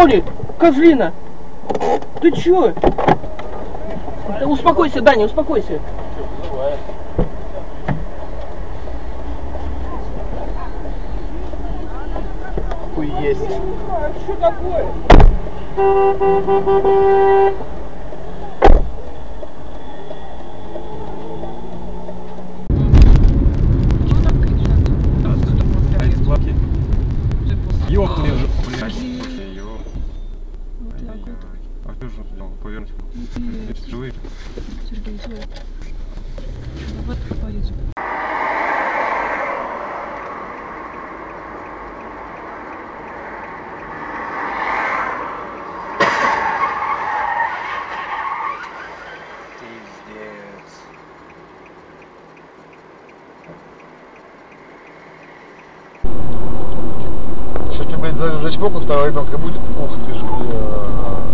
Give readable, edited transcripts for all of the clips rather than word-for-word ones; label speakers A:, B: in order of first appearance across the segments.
A: моли, козлина. Ты чё? Да успокойся, Даня, успокойся.
B: Хуй есть.
A: Что такое?
B: Ёбаный уже, блядь. А ты же повернуть. Живые.
C: Сергей, живой. Вот полицию.
B: Если блядь, зажечь боку, второго ребенка будет. Ух ты ж, бля.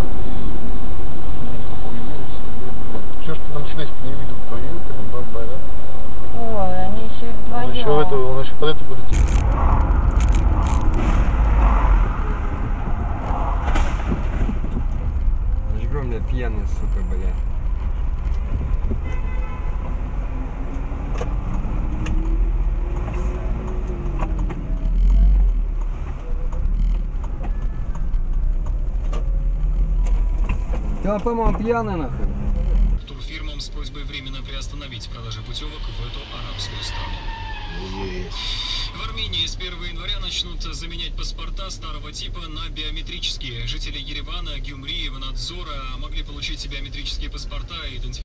B: Чё ж ты нам снег не видел? Твою, ты нам баба, да?
C: Ой, они еще вдвоем.
B: Он еще под это будет.
D: Жгром, бля, пьяный, сука, бля. Да, по-моему, пьяный нахуй.
E: Турфирмам с просьбой временно приостановить продажи путевок в эту арабскую страну. В Армении с 1 января начнут заменять паспорта старого типа на биометрические. Жители Еревана, Гюмри и Ванадзора могли получить биометрические паспорта и идентификацию.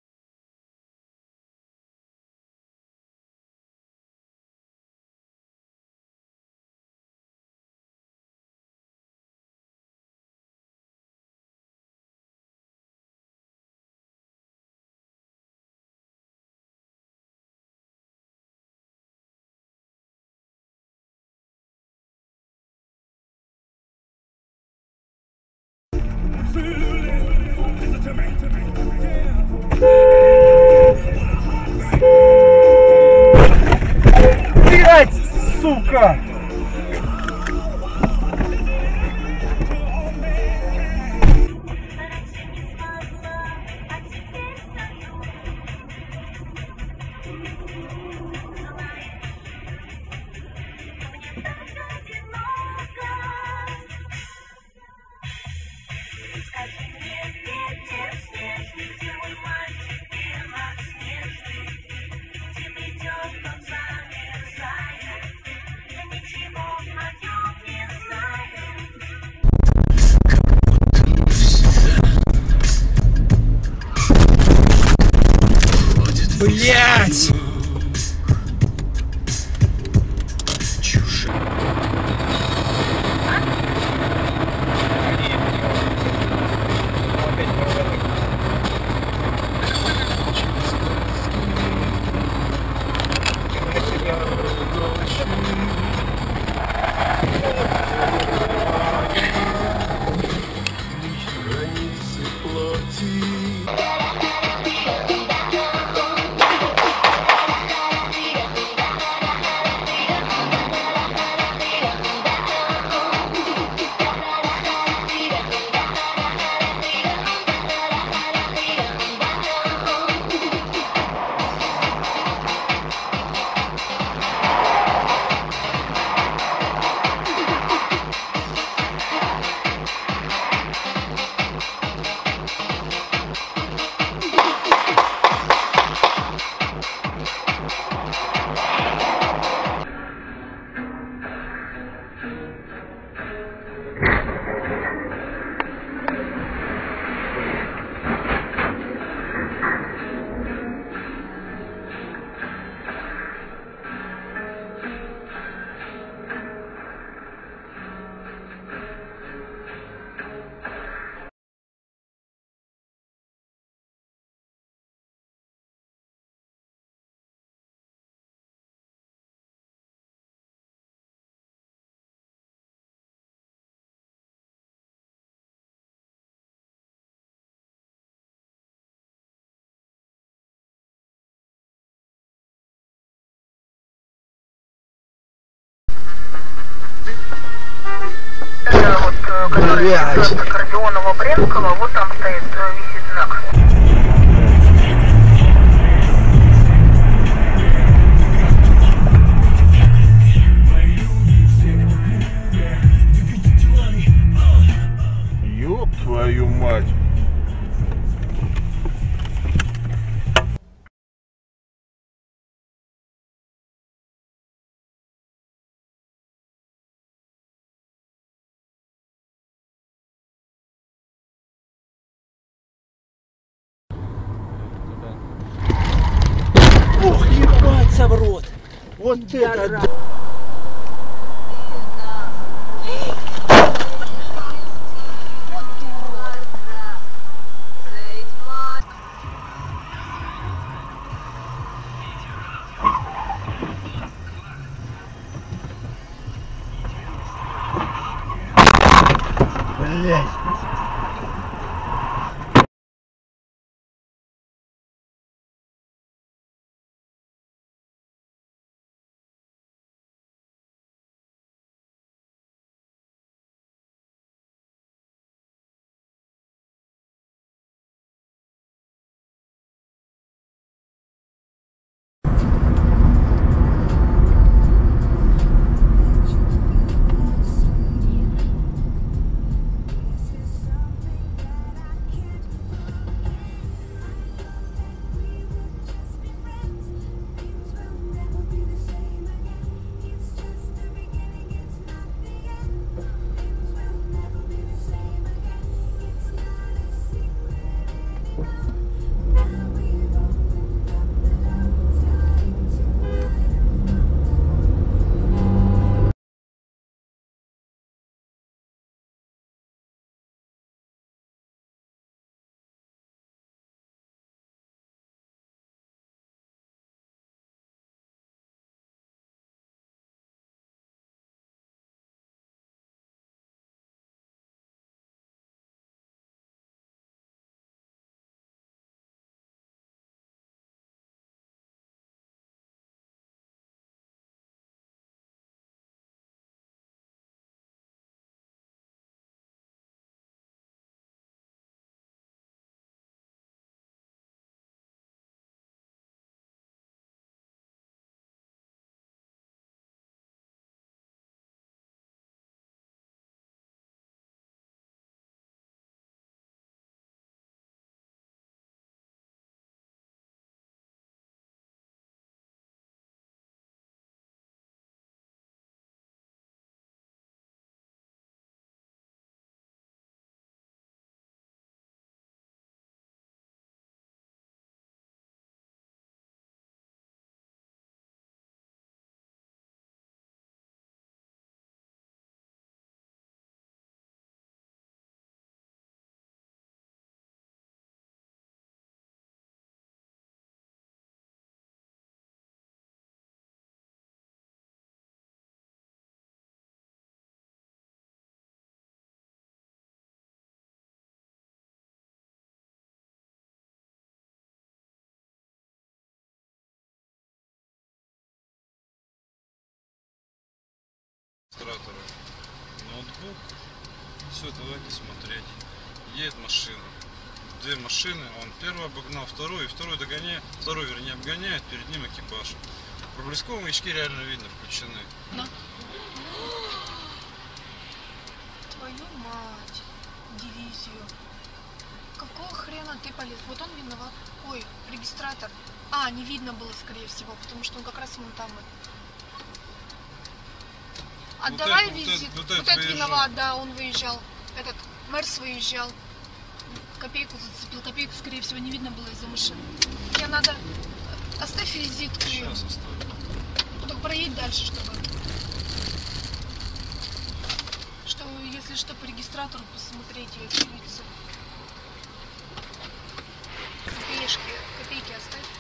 B: Блять, сука!
D: Блять!
F: Блядь. Кордионова-Брянского, вот там стоит, висит знак.
B: Ёб твою мать.
A: Ох, ебаться в рот! Вот это!
B: Блядь.
G: Ноутбук. Все, давайте смотреть. Едет машина. Две машины. Он первый обогнал вторую, и второй догоняет. Второй, вернее, обгоняет. Перед ним экипаж. Проблесковые маячки реально видно включены.
C: Да. Твою мать. Дивизию. Какого хрена ты полез? Вот он виноват. Ой, регистратор. А, не видно было, скорее всего, потому что он как раз вон там. Отдавай визит. Вот этот виноват, да, он выезжал. Этот Мерс выезжал. Копейку зацепил. Копейку, скорее всего, не видно было из-за машины. Тебе надо... Оставь визитку.
G: Сейчас оставлю.
C: Только проедь дальше, чтобы... Если что, по регистратору посмотреть ее лицо. Копейки оставь.